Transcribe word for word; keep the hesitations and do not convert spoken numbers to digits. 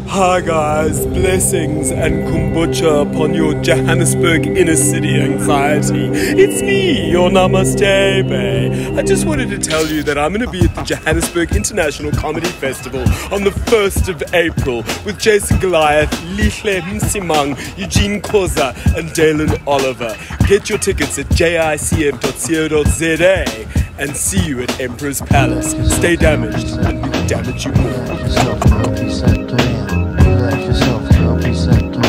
Hi guys, blessings and kombucha upon your Johannesburg inner city anxiety. It's me, your Namaste Bae. I just wanted to tell you that I'm going to be at the Johannesburg International Comedy Festival on the first of April with JASON GOLIATH, Lihle Msimang, Eugene Khoza and Dalin Oliver. Get your tickets at J I C F dot co dot Z A and see you at Emperor's Palace. Stay damaged and we damage you more.